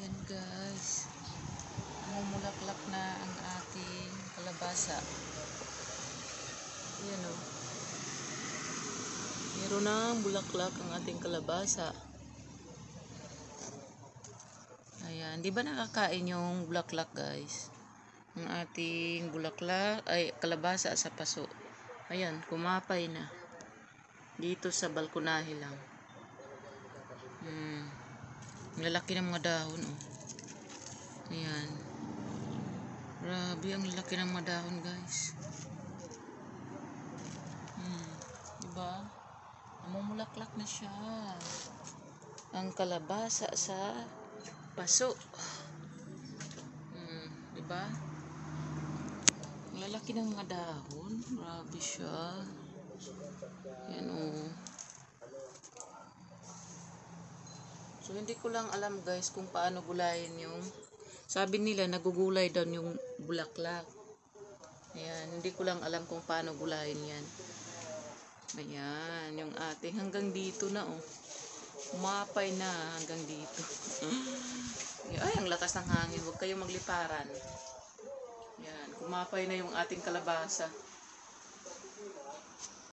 Ayan guys, mumulaklak na ang ating kalabasa. Ayan o. Meron ng bulaklak ang ating kalabasa. Ayan, di ba nakakain yung bulaklak guys? Ang ating bulaklak, ay kalabasa sa paso. Ayan, kumapay na. Dito sa balkonahe lang. Ang lalaki ng mga dahon oh. Ayan. Grabe, ang lalaki ng mga dahon guys. Diba? Namumulaklak na siya. Ang kalabasa sa paso. Diba? Ang lalaki ng mga dahon. Grabe siya. Ayan oh. So, hindi ko lang alam guys kung paano gulayin yung, sabi nila nagugulay daw yung bulaklak. Ayan, hindi ko lang alam kung paano gulayin yan. Ayan, yung ating hanggang dito na oh. Umapay na hanggang dito. Ay, ang lakas ng hangin. Huwag kayong magliparan. Ayan, kumapay na yung ating kalabasa.